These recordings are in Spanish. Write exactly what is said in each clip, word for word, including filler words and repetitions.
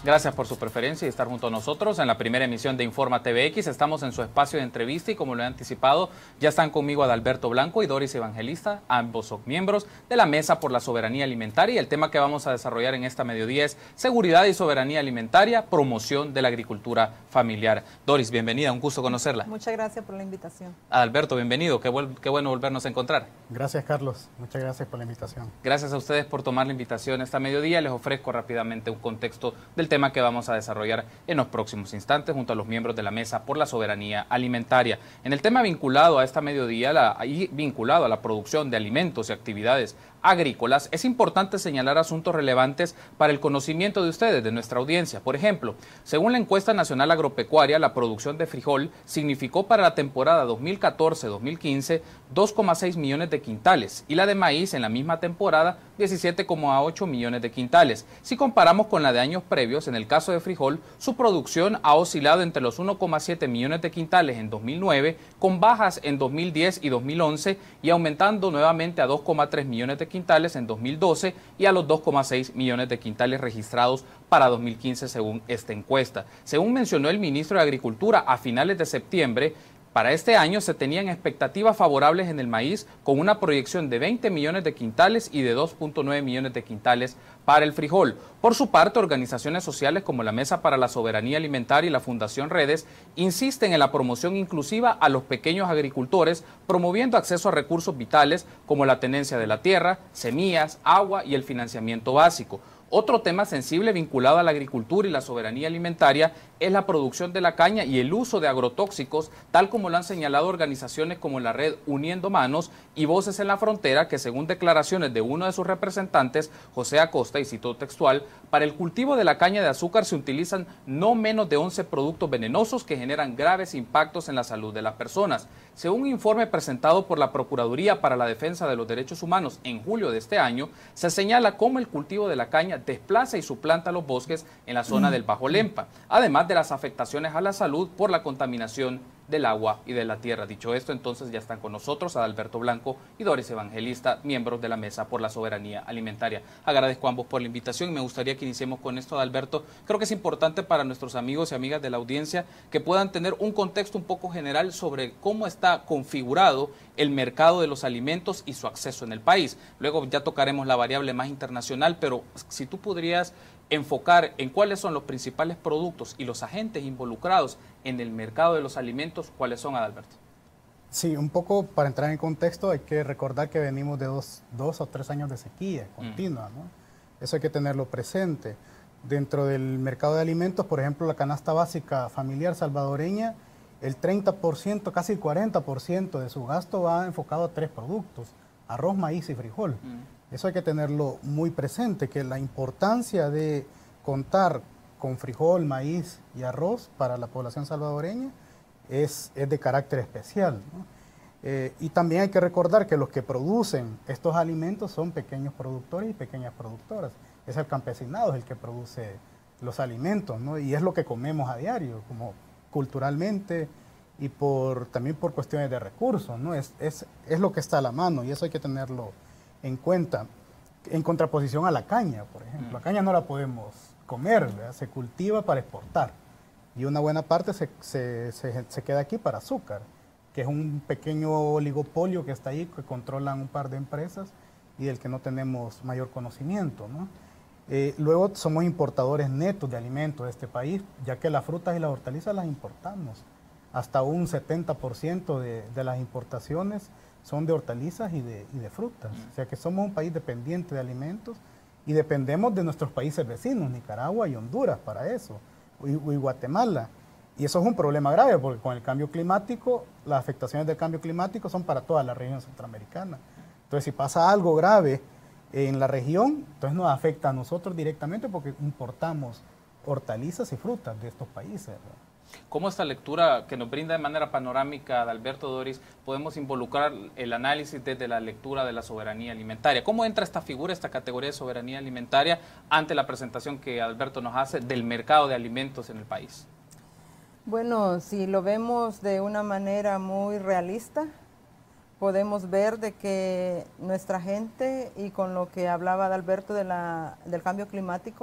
Gracias por su preferencia y estar junto a nosotros en la primera emisión de Informa T V X. Estamos en su espacio de entrevista y como lo he anticipado, ya están conmigo Adalberto Blanco y Doris Evangelista, ambos son miembros de la Mesa por la Soberanía Alimentaria. Y el tema que vamos a desarrollar en esta mediodía es seguridad y soberanía alimentaria, promoción de la agricultura familiar. Doris, bienvenida, un gusto conocerla. Muchas gracias por la invitación. Adalberto, bienvenido, qué, qué bueno volvernos a encontrar. Gracias, Carlos, muchas gracias por la invitación. Gracias a ustedes por tomar la invitación esta mediodía. Les ofrezco rápidamente un contexto del tema que vamos a desarrollar en los próximos instantes junto a los miembros de la Mesa por la Soberanía Alimentaria. En el tema vinculado a esta mediodía la, y vinculado a la producción de alimentos y actividades agrícolas, es importante señalar asuntos relevantes para el conocimiento de ustedes, de nuestra audiencia. Por ejemplo, según la encuesta nacional agropecuaria, la producción de frijol significó para la temporada dos mil catorce dos mil quince dos coma seis millones de quintales y la de maíz en la misma temporada diecisiete coma ocho millones de quintales. Si comparamos con la de años previos, en el caso de frijol, su producción ha oscilado entre los uno coma siete millones de quintales en dos mil nueve, con bajas en dos mil diez y dos mil once y aumentando nuevamente a dos coma tres millones de quintales en dos mil doce y a los dos coma seis millones de quintales registrados para dos mil quince según esta encuesta. Según mencionó el ministro de Agricultura a finales de septiembre, para este año se tenían expectativas favorables en el maíz con una proyección de veinte millones de quintales y de dos punto nueve millones de quintales para el frijol. Por su parte, organizaciones sociales como la Mesa para la Soberanía Alimentaria y la Fundación Redes insisten en la promoción inclusiva a los pequeños agricultores, promoviendo acceso a recursos vitales como la tenencia de la tierra, semillas, agua y el financiamiento básico. Otro tema sensible vinculado a la agricultura y la soberanía alimentaria es la producción de la caña y el uso de agrotóxicos, tal como lo han señalado organizaciones como la red Uniendo Manos y Voces en la Frontera, que según declaraciones de uno de sus representantes, José Acosta, y cito textual, para el cultivo de la caña de azúcar se utilizan no menos de once productos venenosos que generan graves impactos en la salud de las personas. Según un informe presentado por la Procuraduría para la Defensa de los Derechos Humanos en julio de este año, se señala cómo el cultivo de la caña desplaza y suplanta los bosques en la zona del Bajo Lempa, además de las afectaciones a la salud por la contaminación del agua y de la tierra. Dicho esto, entonces ya están con nosotros Adalberto Blanco y Doris Evangelista, miembros de la Mesa por la Soberanía Alimentaria. Agradezco a ambos por la invitación y me gustaría que iniciemos con esto, Adalberto. Creo que es importante para nuestros amigos y amigas de la audiencia que puedan tener un contexto un poco general sobre cómo está configurado el mercado de los alimentos y su acceso en el país. Luego ya tocaremos la variable más internacional, pero si tú podrías enfocar en cuáles son los principales productos y los agentes involucrados en el mercado de los alimentos, ¿cuáles son, Adalberto? Sí, un poco para entrar en contexto hay que recordar que venimos de dos, dos o tres años de sequía continua, ¿no? Eso hay que tenerlo presente. Dentro del mercado de alimentos, por ejemplo, la canasta básica familiar salvadoreña, el treinta por ciento, casi el cuarenta por ciento de su gasto va enfocado a tres productos: arroz, maíz y frijol. Mm. Eso hay que tenerlo muy presente, que la importancia de contar con frijol, maíz y arroz para la población salvadoreña es, es de carácter especial, ¿no? Eh, y también hay que recordar que los que producen estos alimentos son pequeños productores y pequeñas productoras. Es el campesinado es el que produce los alimentos, ¿no? Y es lo que comemos a diario, como culturalmente y por, también por cuestiones de recursos, ¿no? Es, es, es lo que está a la mano y eso hay que tenerlo en cuenta, en contraposición a la caña, por ejemplo. La caña no la podemos comer, ¿verdad? Se cultiva para exportar y una buena parte se, se, se, se queda aquí para azúcar, que es un pequeño oligopolio que está ahí, que controlan un par de empresas y del que no tenemos mayor conocimiento, ¿no? Eh, luego somos importadores netos de alimentos de este país, ya que las frutas y las hortalizas las importamos. Hasta un setenta por ciento de, de las importaciones son de hortalizas y de, y de frutas. O sea que somos un país dependiente de alimentos y dependemos de nuestros países vecinos, Nicaragua y Honduras, para eso, y, y Guatemala. Y eso es un problema grave porque con el cambio climático, las afectaciones del cambio climático son para toda la región centroamericana. Entonces, si pasa algo grave en la región, entonces nos afecta a nosotros directamente porque importamos hortalizas y frutas de estos países, ¿verdad? ¿Cómo esta lectura que nos brinda de manera panorámica Adalberto, Doris, podemos involucrar el análisis desde la lectura de la soberanía alimentaria? ¿Cómo entra esta figura, esta categoría de soberanía alimentaria ante la presentación que Adalberto nos hace del mercado de alimentos en el país? Bueno, si lo vemos de una manera muy realista, podemos ver de que nuestra gente, y con lo que hablaba Adalberto de la, del cambio climático,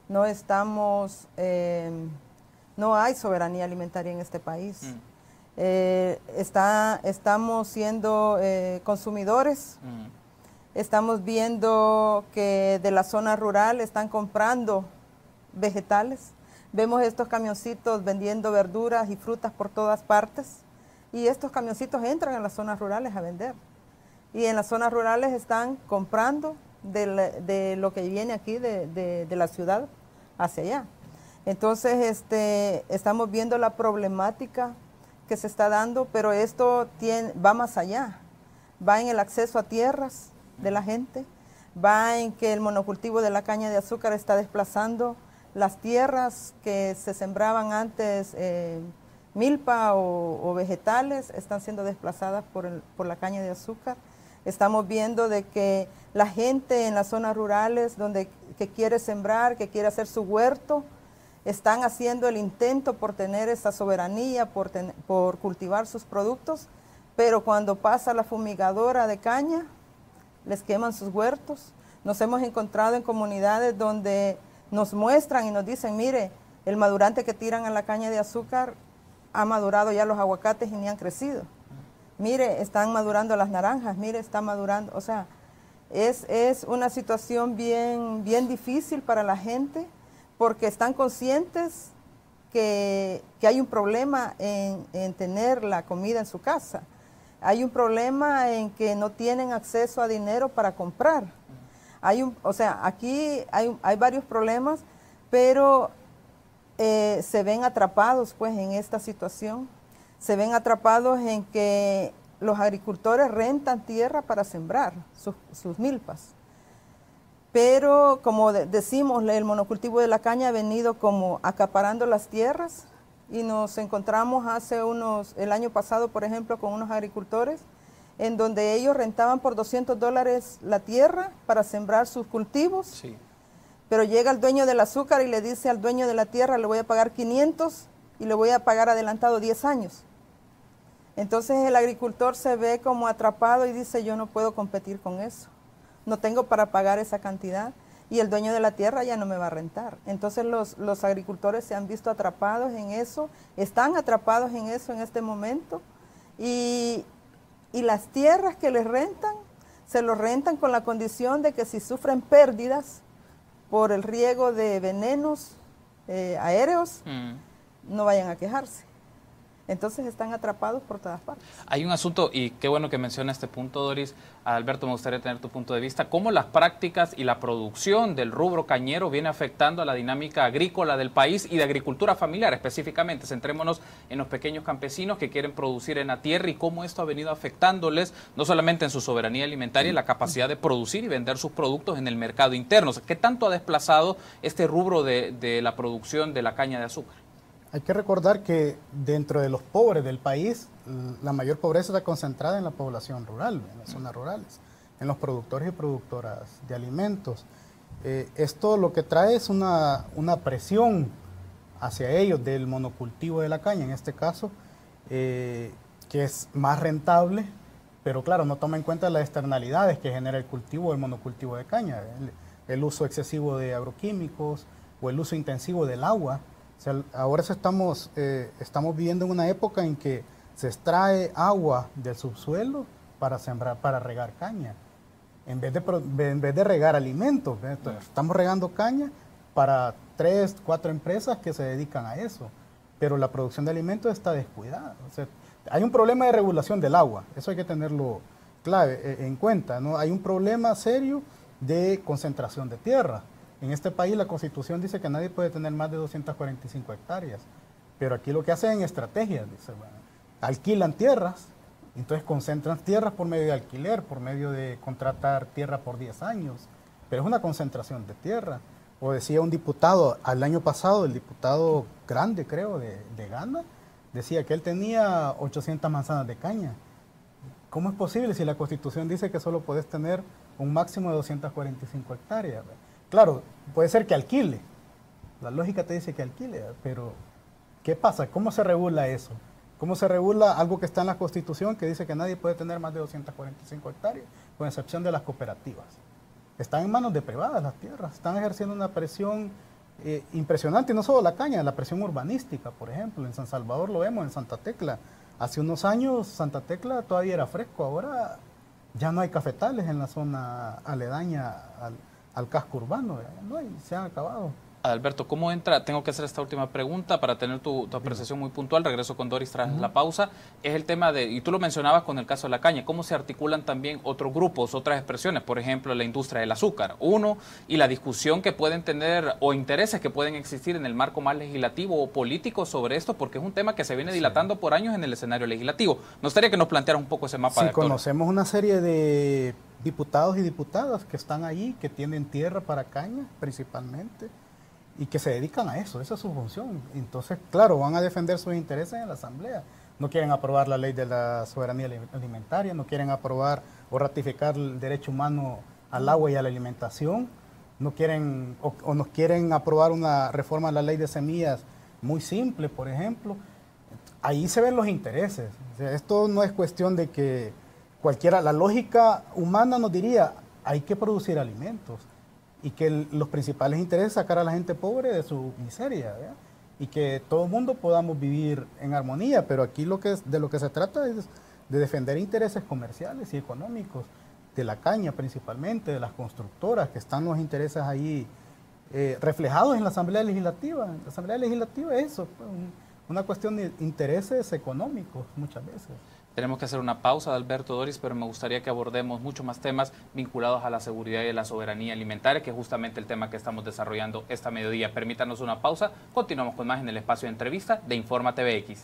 no estamos, eh, no hay soberanía alimentaria en este país. Mm. Eh, está, estamos siendo eh, consumidores, mm. estamos viendo que de la zona rural están comprando vegetales, vemos estos camioncitos vendiendo verduras y frutas por todas partes, y estos camioncitos entran a las zonas rurales a vender, y en las zonas rurales están comprando de, la, de lo que viene aquí de, de, de la ciudad hacia allá. Entonces este, estamos viendo la problemática que se está dando, pero esto tiene, va más allá, va en el acceso a tierras de la gente, va en que el monocultivo de la caña de azúcar está desplazando las tierras que se sembraban antes, eh, milpa o, o vegetales, están siendo desplazadas por, el, por la caña de azúcar. Estamos viendo de que la gente en las zonas rurales donde que quiere sembrar, que quiere hacer su huerto, están haciendo el intento por tener esa soberanía, por, ten, por cultivar sus productos, pero cuando pasa la fumigadora de caña, les queman sus huertos. Nos hemos encontrado en comunidades donde nos muestran y nos dicen, mire, el madurante que tiran a la caña de azúcar ha madurado ya los aguacates y ni han crecido. Mire, están madurando las naranjas, mire, está madurando, o sea, es, es una situación bien, bien difícil para la gente, porque están conscientes que, que hay un problema en, en tener la comida en su casa. Hay un problema en que no tienen acceso a dinero para comprar. Hay un, o sea, aquí hay, hay varios problemas, pero eh, se ven atrapados pues en esta situación. Se ven atrapados en que los agricultores rentan tierra para sembrar sus, sus milpas. Pero como de, decimos, el monocultivo de la caña ha venido como acaparando las tierras, y nos encontramos hace unos, el año pasado, por ejemplo, con unos agricultores en donde ellos rentaban por doscientos dólares la tierra para sembrar sus cultivos, sí. Pero llega el dueño del azúcar y le dice al dueño de la tierra, le voy a pagar quinientos y le voy a pagar adelantado diez años. Entonces el agricultor se ve como atrapado y dice, yo no puedo competir con eso, no tengo para pagar esa cantidad, y el dueño de la tierra ya no me va a rentar. Entonces los, los agricultores se han visto atrapados en eso, están atrapados en eso en este momento, y, y las tierras que les rentan, se los rentan con la condición de que si sufren pérdidas por el riego de venenos eh, aéreos, mm. no vayan a quejarse. Entonces están atrapados por todas partes. Hay un asunto, y qué bueno que menciona este punto, Doris. Alberto, me gustaría tener tu punto de vista. ¿Cómo las prácticas y la producción del rubro cañero viene afectando a la dinámica agrícola del país y de agricultura familiar específicamente? Centrémonos en los pequeños campesinos que quieren producir en la tierra y cómo esto ha venido afectándoles, no solamente en su soberanía alimentaria, y la capacidad de producir y vender sus productos en el mercado interno. ¿Qué tanto ha desplazado este rubro de, de la producción de la caña de azúcar? Hay que recordar que dentro de los pobres del país, la mayor pobreza está concentrada en la población rural, en las zonas rurales, en los productores y productoras de alimentos. Eh, esto lo que trae es una, una presión hacia ellos del monocultivo de la caña, en este caso, eh, que es más rentable, pero claro, no toma en cuenta las externalidades que genera el cultivo del monocultivo de caña, el, el uso excesivo de agroquímicos o el uso intensivo del agua. O sea, ahora estamos, eh, estamos viviendo en una época en que se extrae agua del subsuelo para sembrar, para regar caña, en vez de, en vez de regar alimentos. Entonces, estamos regando caña para tres, cuatro empresas que se dedican a eso, pero la producción de alimentos está descuidada. O sea, hay un problema de regulación del agua, eso hay que tenerlo clave, eh, en cuenta, ¿no? Hay un problema serio de concentración de tierra. En este país la Constitución dice que nadie puede tener más de doscientas cuarenta y cinco hectáreas, pero aquí lo que hacen en estrategias, dice, bueno, alquilan tierras, entonces concentran tierras por medio de alquiler, por medio de contratar tierra por diez años, pero es una concentración de tierra. O decía un diputado, al año pasado, el diputado grande, creo, de, de Ghana, decía que él tenía ochocientas manzanas de caña. ¿Cómo es posible si la Constitución dice que solo puedes tener un máximo de doscientas cuarenta y cinco hectáreas? Claro, puede ser que alquile, la lógica te dice que alquile, pero ¿qué pasa? ¿Cómo se regula eso? ¿Cómo se regula algo que está en la Constitución que dice que nadie puede tener más de doscientas cuarenta y cinco hectáreas, con excepción de las cooperativas? Están en manos de privadas las tierras, están ejerciendo una presión eh, impresionante, y no solo la caña, la presión urbanística, por ejemplo, en San Salvador lo vemos, en Santa Tecla. Hace unos años Santa Tecla todavía era fresco, ahora ya no hay cafetales en la zona aledaña al, al casco urbano, no hay, se han acabado. Alberto, ¿cómo entra? Tengo que hacer esta última pregunta para tener tu, tu apreciación muy puntual. Regreso con Doris tras uh-huh. la pausa. Es el tema de, y tú lo mencionabas con el caso de la caña, cómo se articulan también otros grupos, otras expresiones, por ejemplo, la industria del azúcar, uno, y la discusión que pueden tener o intereses que pueden existir en el marco más legislativo o político sobre esto, porque es un tema que se viene dilatando sí. por años en el escenario legislativo. Me gustaría que nos plantearas un poco ese mapa. Sí, de actores. Conocemos una serie de diputados y diputadas que están allí, que tienen tierra para caña, principalmente, y que se dedican a eso, esa es su función. Entonces, claro, van a defender sus intereses en la Asamblea. No quieren aprobar la ley de la soberanía alimentaria, no quieren aprobar o ratificar el derecho humano al agua y a la alimentación, no quieren o, o nos quieren aprobar una reforma a la ley de semillas muy simple, por ejemplo. Ahí se ven los intereses. O sea, esto no es cuestión de que cualquiera, la lógica humana nos diría, hay que producir alimentos. Y que el, los principales intereses es sacar a la gente pobre de su miseria, ¿verdad? Y que todo el mundo podamos vivir en armonía, pero aquí lo que es, de lo que se trata es de defender intereses comerciales y económicos, de la caña principalmente, de las constructoras, que están los intereses ahí eh, reflejados en la Asamblea Legislativa. La Asamblea Legislativa es eso, pues, un, una cuestión de intereses económicos muchas veces. Tenemos que hacer una pausa, Alberto, Doris, pero me gustaría que abordemos muchos más temas vinculados a la seguridad y a la soberanía alimentaria, que es justamente el tema que estamos desarrollando esta mediodía. Permítanos una pausa, continuamos con más en el espacio de entrevista de Informa T V X.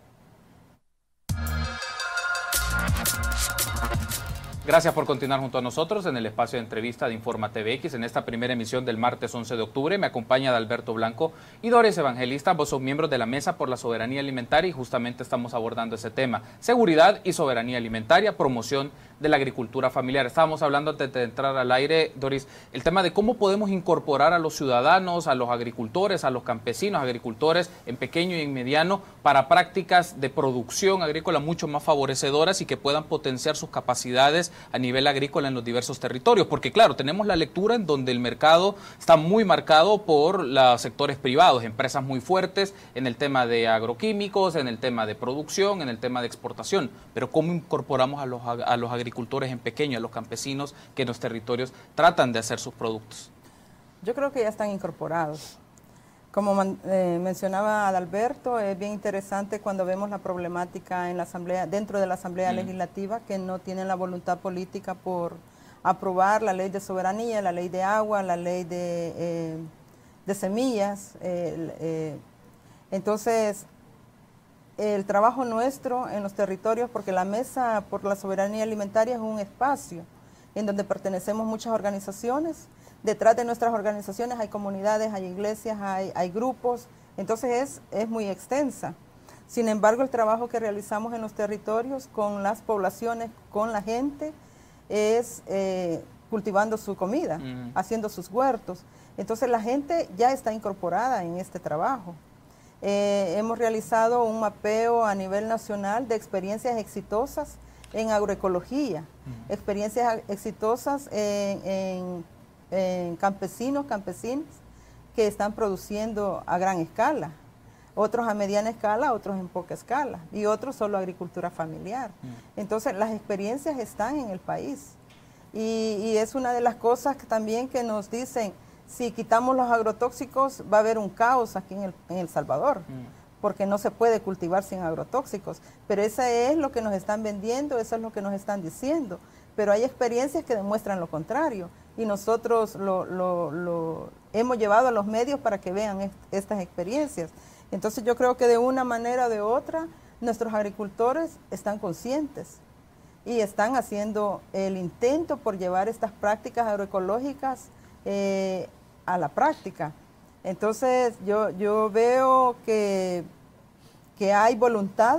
Gracias por continuar junto a nosotros en el espacio de entrevista de Informa T V X. En esta primera emisión del martes once de octubre me acompaña Alberto Blanco y Doris Evangelista. Ambos son miembros de la Mesa por la Soberanía Alimentaria y justamente estamos abordando ese tema. Seguridad y soberanía alimentaria, promoción de la agricultura familiar. Estábamos hablando antes de entrar al aire, Doris, el tema de cómo podemos incorporar a los ciudadanos, a los agricultores, a los campesinos, agricultores en pequeño y en mediano para prácticas de producción agrícola mucho más favorecedoras y que puedan potenciar sus capacidades a nivel agrícola en los diversos territorios, porque claro, tenemos la lectura en donde el mercado está muy marcado por los sectores privados, empresas muy fuertes en el tema de agroquímicos, en el tema de producción, en el tema de exportación, pero ¿cómo incorporamos a los, a los agricultores en pequeño, a los campesinos que en los territorios tratan de hacer sus productos? Yo creo que ya están incorporados. Como eh, mencionaba Adalberto, es bien interesante cuando vemos la problemática en la asamblea, dentro de la Asamblea mm. Legislativa, que no tienen la voluntad política por aprobar la ley de soberanía, la ley de agua, la ley de, eh, de semillas. Eh, eh, entonces, el trabajo nuestro en los territorios, porque la Mesa por la Soberanía Alimentaria es un espacio en donde pertenecemos muchas organizaciones. Detrás de nuestras organizaciones hay comunidades, hay iglesias, hay, hay grupos, entonces es, es muy extensa. Sin embargo, el trabajo que realizamos en los territorios con las poblaciones, con la gente, es eh, cultivando su comida, mm. haciendo sus huertos. Entonces la gente ya está incorporada en este trabajo. Eh, hemos realizado un mapeo a nivel nacional de experiencias exitosas en agroecología, mm. experiencias exitosas en... en en campesinos, campesinas que están produciendo a gran escala, otros a mediana escala, otros en poca escala y otros solo agricultura familiar. Mm. Entonces las experiencias están en el país y, y es una de las cosas que también que nos dicen, si quitamos los agrotóxicos va a haber un caos aquí en El, en El Salvador, mm. porque no se puede cultivar sin agrotóxicos, pero eso es lo que nos están vendiendo, eso es lo que nos están diciendo, pero hay experiencias que demuestran lo contrario. Y nosotros lo, lo, lo hemos llevado a los medios para que vean est estas experiencias. Entonces yo creo que de una manera o de otra, nuestros agricultores están conscientes y están haciendo el intento por llevar estas prácticas agroecológicas eh, a la práctica. Entonces yo, yo veo que, que hay voluntad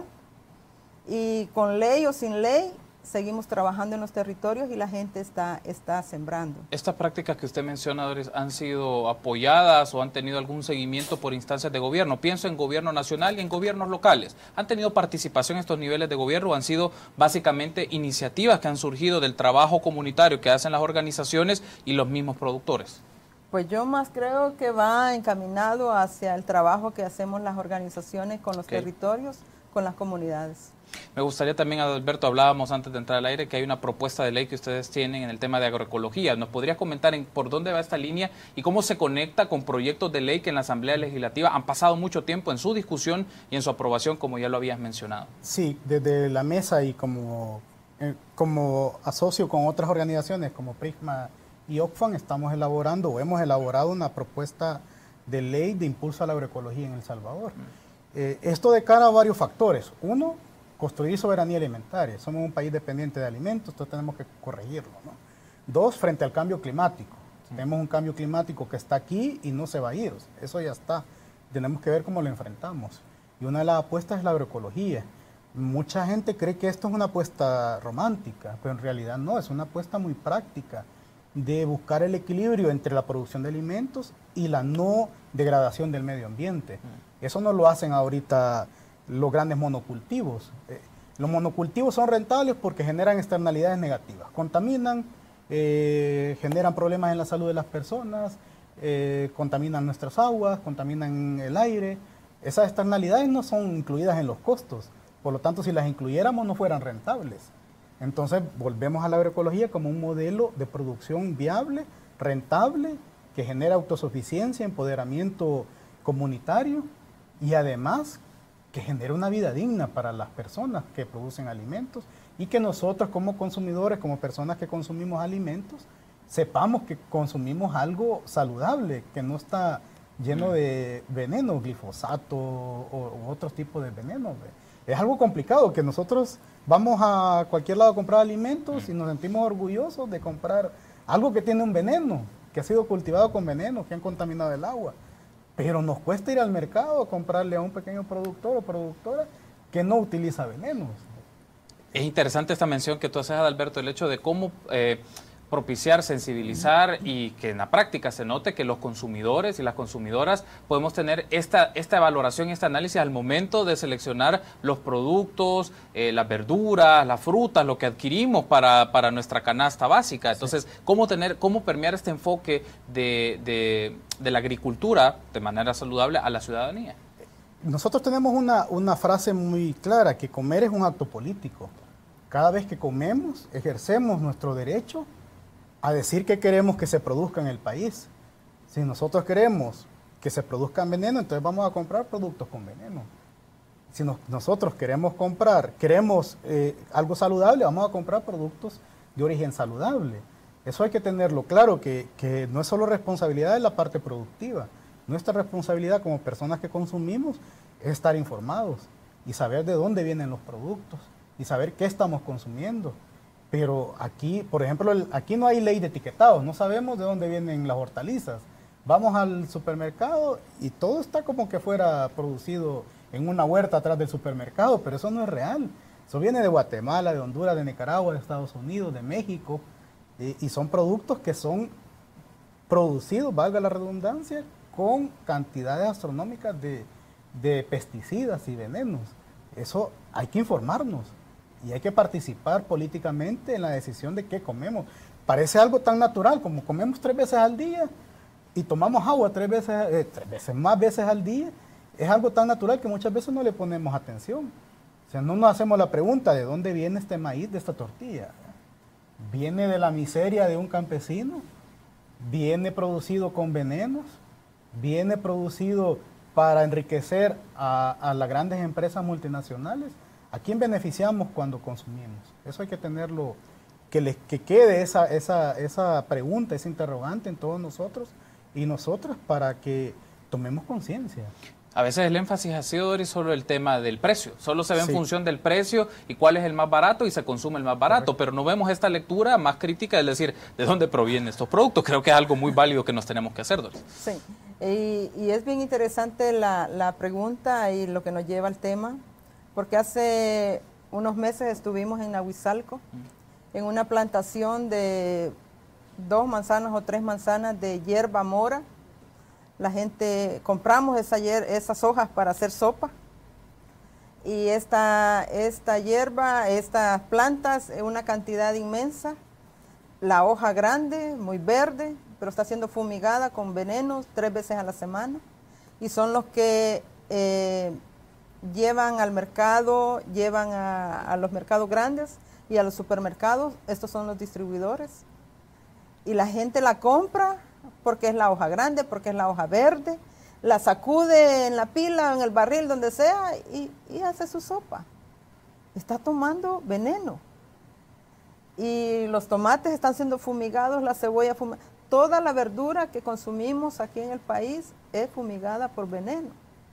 y con ley o sin ley, seguimos trabajando en los territorios y la gente está, está sembrando. ¿Estas prácticas que usted menciona, Doris, han sido apoyadas o han tenido algún seguimiento por instancias de gobierno? Pienso en gobierno nacional y en gobiernos locales. ¿Han tenido participación en estos niveles de gobierno o han sido básicamente iniciativas que han surgido del trabajo comunitario que hacen las organizaciones y los mismos productores? Pues yo más creo que va encaminado hacia el trabajo que hacemos las organizaciones con los okay. territorios, con las comunidades. Me gustaría también, Adalberto, hablábamos antes de entrar al aire, que hay una propuesta de ley que ustedes tienen en el tema de agroecología. ¿Nos podría comentar en por dónde va esta línea y cómo se conecta con proyectos de ley que en la Asamblea Legislativa han pasado mucho tiempo en su discusión y en su aprobación, como ya lo habías mencionado? Sí, desde la mesa y como, eh, como asocio con otras organizaciones como Prisma y Oxfam, estamos elaborando o hemos elaborado una propuesta de ley de impulso a la agroecología en El Salvador. Mm. Eh, esto de cara a varios factores. Uno, construir soberanía alimentaria. Somos un país dependiente de alimentos, entonces tenemos que corregirlo, ¿no? Dos, frente al cambio climático. Sí. Tenemos un cambio climático que está aquí y no se va a ir. Eso ya está. Tenemos que ver cómo lo enfrentamos. Y una de las apuestas es la agroecología. Mucha gente cree que esto es una apuesta romántica, pero en realidad no, es una apuesta muy práctica de buscar el equilibrio entre la producción de alimentos y la no degradación del medio ambiente. Mm. Eso no lo hacen ahorita los grandes monocultivos. Eh, los monocultivos son rentables porque generan externalidades negativas, contaminan, eh, generan problemas en la salud de las personas, eh, contaminan nuestras aguas, contaminan el aire. Esas externalidades no son incluidas en los costos, por lo tanto si las incluyéramos no fueran rentables. Entonces volvemos a la agroecología como un modelo de producción viable, rentable, que genera autosuficiencia, empoderamiento comunitario y además que genere una vida digna para las personas que producen alimentos y que nosotros como consumidores, como personas que consumimos alimentos, sepamos que consumimos algo saludable, que no está lleno de veneno, glifosato o, o otros tipos de venenos. Es algo complicado, que nosotros vamos a cualquier lado a comprar alimentos y nos sentimos orgullosos de comprar algo que tiene un veneno, que ha sido cultivado con veneno, que han contaminado el agua. Pero nos cuesta ir al mercado a comprarle a un pequeño productor o productora que no utiliza venenos. Es interesante esta mención que tú haces, Adalberto, el hecho de cómo eh, propiciar, sensibilizar y que en la práctica se note que los consumidores y las consumidoras podemos tener esta, esta valoración, este análisis al momento de seleccionar los productos, eh, las verduras, las frutas, lo que adquirimos para, para nuestra canasta básica. Entonces, sí. ¿cómo, tener, cómo permear este enfoque de, de, de la agricultura de manera saludable a la ciudadanía? Nosotros tenemos una, una frase muy clara, que comer es un acto político. Cada vez que comemos, ejercemos nuestro derecho a decir que queremos que se produzca en el país. Si nosotros queremos que se produzcan veneno, entonces vamos a comprar productos con veneno. Si nos, nosotros queremos comprar, queremos eh, algo saludable, vamos a comprar productos de origen saludable. Eso hay que tenerlo claro, que, que no es solo responsabilidad de la parte productiva. Nuestra responsabilidad como personas que consumimos es estar informados y saber de dónde vienen los productos y saber qué estamos consumiendo. Pero aquí, por ejemplo, el, aquí no hay ley de etiquetados, no sabemos de dónde vienen las hortalizas. Vamos al supermercado y todo está como que fuera producido en una huerta atrás del supermercado, pero eso no es real. Eso viene de Guatemala, de Honduras, de Nicaragua, de Estados Unidos, de México, y, y son productos que son producidos, valga la redundancia, con cantidades astronómicas de, de pesticidas y venenos. Eso hay que informarnos. Y hay que participar políticamente en la decisión de qué comemos. Parece algo tan natural como comemos tres veces al día y tomamos agua tres veces, eh, tres veces más veces al día. Es algo tan natural que muchas veces no le ponemos atención. O sea, no nos hacemos la pregunta de dónde viene este maíz, de esta tortilla. ¿Viene de la miseria de un campesino? ¿Viene producido con venenos? ¿Viene producido para enriquecer a, a las grandes empresas multinacionales? ¿A quién beneficiamos cuando consumimos? Eso hay que tenerlo, que, les, que quede esa, esa, esa pregunta, ese interrogante en todos nosotros y nosotras para que tomemos conciencia. A veces el énfasis ha sido, Doris, solo el tema del precio. Solo se ve en sí. función del precio y cuál es el más barato y se consume el más barato. Correcto. Pero no vemos esta lectura más crítica, es decir, ¿de dónde provienen estos productos? Creo que es algo muy válido que nos tenemos que hacer, Doris. Sí, y, y es bien interesante la, la pregunta y lo que nos lleva al tema, porque hace unos meses estuvimos en Nahuizalco, en una plantación de dos manzanas o tres manzanas de hierba mora. La gente, compramos esa hier, esas hojas para hacer sopa. Y esta, esta hierba, estas plantas, una cantidad inmensa, la hoja grande, muy verde, pero está siendo fumigada con venenos tres veces a la semana. Y son los que eh, llevan al mercado, llevan a, a los mercados grandes y a los supermercados. Estos son los distribuidores. Y la gente la compra porque es la hoja grande, porque es la hoja verde, la sacude en la pila, en el barril, donde sea, y, y hace su sopa. Está tomando veneno. Y los tomates están siendo fumigados, la cebolla fumigada. Toda la verdura que consumimos aquí en el país es fumigada por veneno.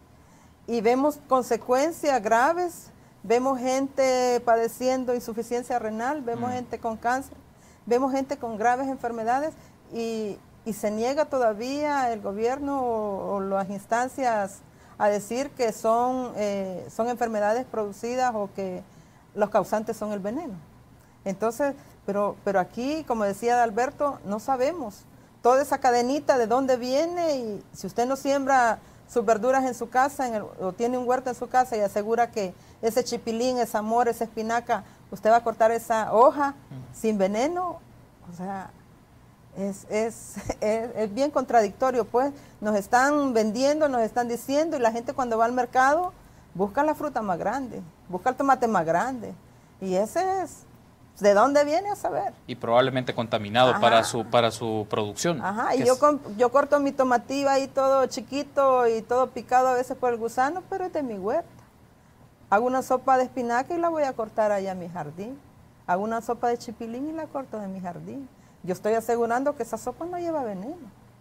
Y vemos consecuencias graves, vemos gente padeciendo insuficiencia renal, vemos mm. gente con cáncer, vemos gente con graves enfermedades y, y se niega todavía el gobierno o, o las instancias a decir que son, eh, son enfermedades producidas o que los causantes son el veneno. Entonces, pero, pero aquí, como decía Alberto, no sabemos toda esa cadenita de dónde viene, y si usted no siembra sus verduras en su casa en el, o tiene un huerto en su casa y asegura que ese chipilín, esa mora, esa espinaca, usted va a cortar esa hoja uh-huh. sin veneno, o sea, es, es, es, es bien contradictorio, pues nos están vendiendo, nos están diciendo, y la gente cuando va al mercado busca la fruta más grande, busca el tomate más grande, y ese es... ¿De dónde viene a saber? Y probablemente contaminado para su para su producción. Ajá, y yo, yo corto mi tomativa ahí todo chiquito y todo picado a veces por el gusano, pero es de mi huerta. Hago una sopa de espinaca y la voy a cortar allá en mi jardín. Hago una sopa de chipilín y la corto en mi jardín. Yo estoy asegurando que esa sopa no lleva veneno.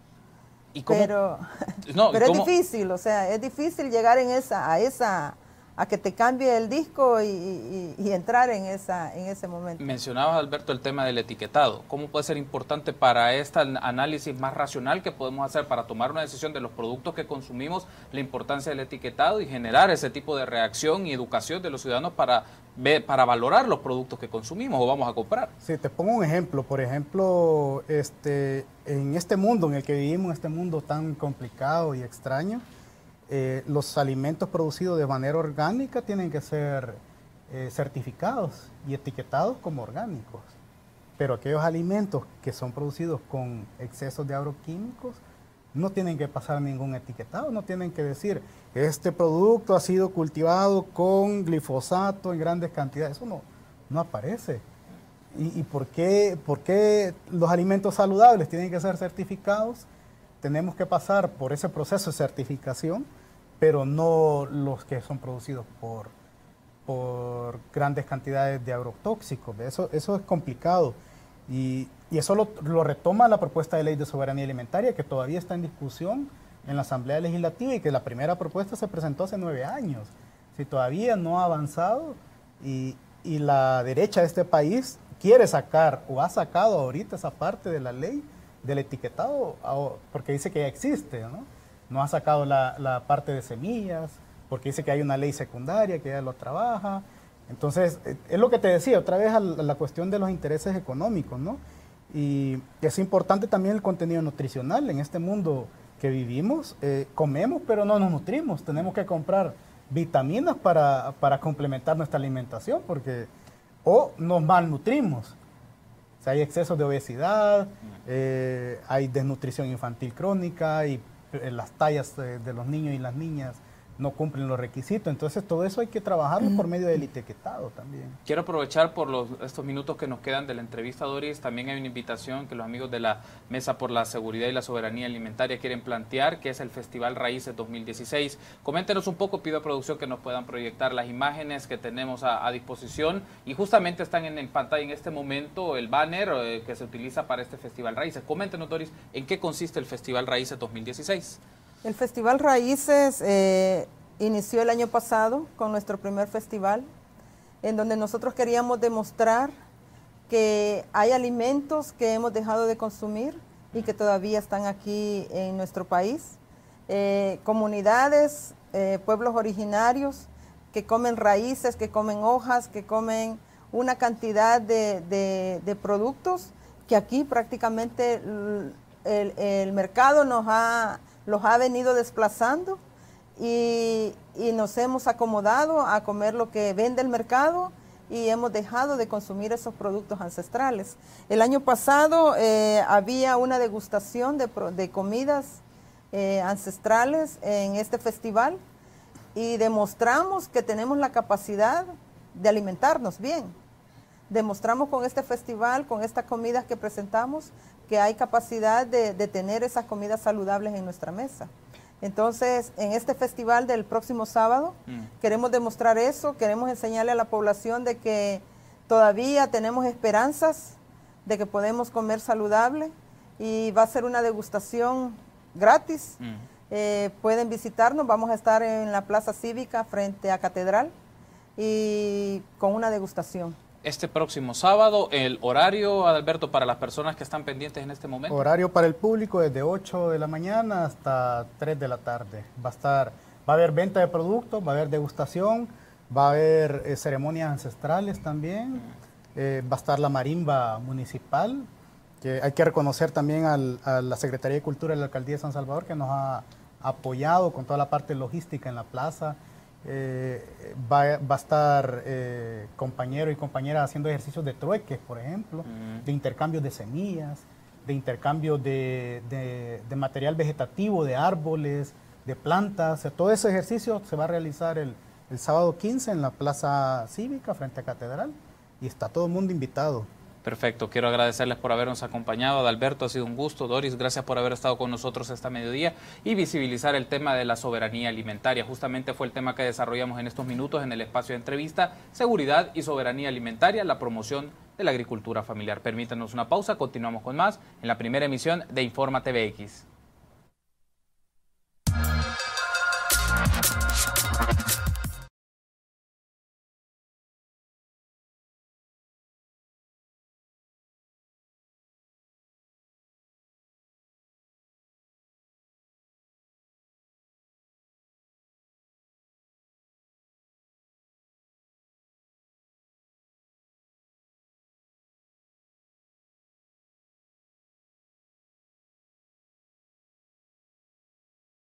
¿Y cómo? Pero, no, pero ¿cómo? es difícil, o sea, es difícil llegar en esa, a esa... a que te cambie el disco y, y, y entrar en esa en ese momento. Mencionabas, Alberto, el tema del etiquetado. ¿Cómo puede ser importante para este análisis más racional que podemos hacer para tomar una decisión de los productos que consumimos, la importancia del etiquetado y generar ese tipo de reacción y educación de los ciudadanos para, ver, para valorar los productos que consumimos o vamos a comprar? Sí, te pongo un ejemplo. Por ejemplo, este, en este mundo en el que vivimos, este mundo tan complicado y extraño, Eh, los alimentos producidos de manera orgánica tienen que ser eh, certificados y etiquetados como orgánicos. Pero aquellos alimentos que son producidos con excesos de agroquímicos no tienen que pasar ningún etiquetado, no tienen que decir, este producto ha sido cultivado con glifosato en grandes cantidades. Eso no, no aparece. ¿Y, y por qué, por qué los alimentos saludables tienen que ser certificados? Tenemos que pasar por ese proceso de certificación, pero no los que son producidos por, por grandes cantidades de agrotóxicos. Eso, eso es complicado. Y, y eso lo, lo retoma la propuesta de ley de soberanía alimentaria, que todavía está en discusión en la Asamblea Legislativa y que la primera propuesta se presentó hace nueve años. Si todavía no ha avanzado y, y la derecha de este país quiere sacar o ha sacado ahorita esa parte de la ley del etiquetado, porque dice que ya existe, ¿no? No ha sacado la, la parte de semillas, porque dice que hay una ley secundaria que ya lo trabaja. Entonces, es lo que te decía, otra vez a la cuestión de los intereses económicos, ¿no? Y es importante también el contenido nutricional. En este mundo que vivimos, eh, comemos, pero no nos nutrimos. Tenemos que comprar vitaminas para, para complementar nuestra alimentación, porque o nos malnutrimos. O sea, hay excesos de obesidad, eh, hay desnutrición infantil crónica y eh, las tallas de, de los niños y las niñas no cumplen los requisitos. Entonces, todo eso hay que trabajarlo por medio del etiquetado también. Quiero aprovechar por los, estos minutos que nos quedan de la entrevista, Doris. También hay una invitación que los amigos de la Mesa por la Seguridad y la Soberanía Alimentaria quieren plantear, que es el Festival Raíces dos mil dieciséis. Coméntenos un poco, pido a producción que nos puedan proyectar las imágenes que tenemos a, a disposición. Y justamente están en, en pantalla en este momento el banner eh, que se utiliza para este Festival Raíces. Coméntenos, Doris, ¿en qué consiste el Festival Raíces dos mil dieciséis? El Festival Raíces eh, inició el año pasado con nuestro primer festival, en donde nosotros queríamos demostrar que hay alimentos que hemos dejado de consumir y que todavía están aquí en nuestro país. Eh, comunidades, eh, pueblos originarios que comen raíces, que comen hojas, que comen una cantidad de, de, de productos que aquí prácticamente el, el mercado nos ha... los ha venido desplazando y, y nos hemos acomodado a comer lo que vende el mercado y hemos dejado de consumir esos productos ancestrales. El año pasado eh, había una degustación de, de comidas eh, ancestrales en este festival y demostramos que tenemos la capacidad de alimentarnos bien. Demostramos con este festival, con estas comidas que presentamos, que hay capacidad de, de tener esas comidas saludables en nuestra mesa. Entonces, en este festival del próximo sábado, mm. queremos demostrar eso, queremos enseñarle a la población de que todavía tenemos esperanzas de que podemos comer saludable y va a ser una degustación gratis. Mm. Eh, pueden visitarnos, vamos a estar en la Plaza Cívica frente a Catedral y con una degustación. Este próximo sábado, el horario, Adalberto, para las personas que están pendientes en este momento. Horario para el público desde ocho de la mañana hasta tres de la tarde. Va a estar, va a haber venta de productos, va a haber degustación, va a haber eh, ceremonias ancestrales también, eh, va a estar la marimba municipal, que hay que reconocer también al, a la Secretaría de Cultura de la Alcaldía de San Salvador, que nos ha apoyado con toda la parte logística en la plaza. Eh, va, va a estar eh, compañeros y compañeras haciendo ejercicios de trueques, por ejemplo, mm. de intercambio de semillas, de intercambio de, de, de material vegetativo, de árboles, de plantas. O sea, todo ese ejercicio se va a realizar el, el sábado quince en la Plaza Cívica frente a Catedral y está todo el mundo invitado. Perfecto, quiero agradecerles por habernos acompañado. Adalberto, ha sido un gusto. Doris, gracias por haber estado con nosotros esta mediodía y visibilizar el tema de la soberanía alimentaria. Justamente fue el tema que desarrollamos en estos minutos en el espacio de entrevista, seguridad y soberanía alimentaria, la promoción de la agricultura familiar. Permítanos una pausa, continuamos con más en la primera emisión de Informa T V X.